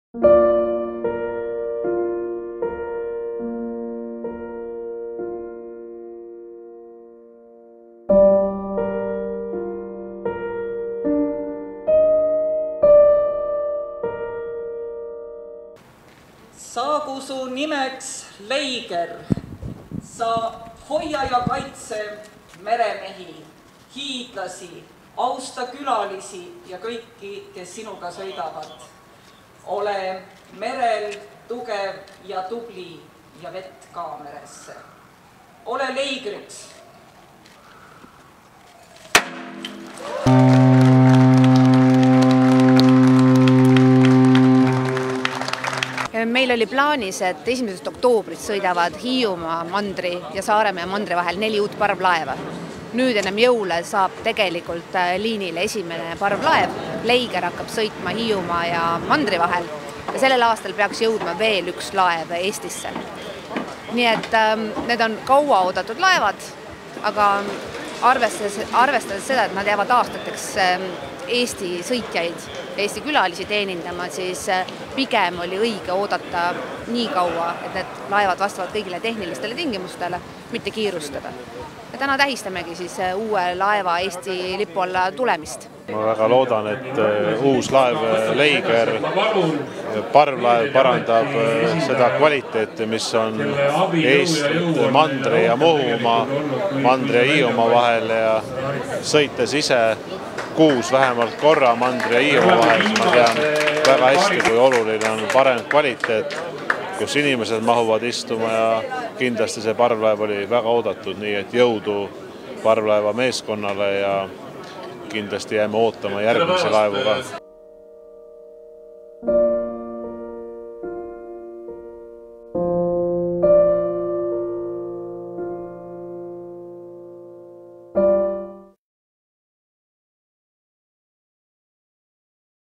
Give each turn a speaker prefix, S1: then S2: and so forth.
S1: Saagu su nimeks Leiger, sa hoia ja kaitse meremehi, hiidlasi, austa külalisi ja kõiki, kes sinuga sõidavad. Ole merel tugev ja tubli ja vett ka meresse. Ole Leigriks.
S2: Meil oli plaanis, et 1. oktoobrist sõidavad Hiiumaa mandri ja Saaremaa ja mandri vahel 4 uut parvlaeva. Nüüd ennem jõule saab tegelikult liinile esimene parvlaev. Leiger hakkab sõitma Hiiumaa ja mandri vahel ja sellel aastal peaks jõudma veel üks laev Eestisse. Nii et need on kaua oodatud laevad, aga arvestades seda, et nad jäävad aastateks Eesti sõitjaid, Eesti külalisi teenindama, siis pigem oli õige oodata nii kaua, et need laevad vastavad kõigile tehnilistele tingimustele, mitte kiirustada. Ja täna tähistamegi siis uue laeva Eesti lipu alla tulemist.
S3: Ma väga loodan, et uus laev Leiger, parvlaev parandab seda kvaliteeti, mis on Eestit mandri ja Muhumaa, mandri ja Hiiumaa vahel ja sõites ise kuus vähemalt korra mandri ja Hiiumaa vahel, ma tean väga hästi, kui oluline on parem kvaliteet, kus inimesed mahuvad istuma ja kindlasti see parvlaev oli väga oodatud, nii et jõudu parvlaeva meeskonnale ja kindlasti jääme ootama järgmise laevu ka.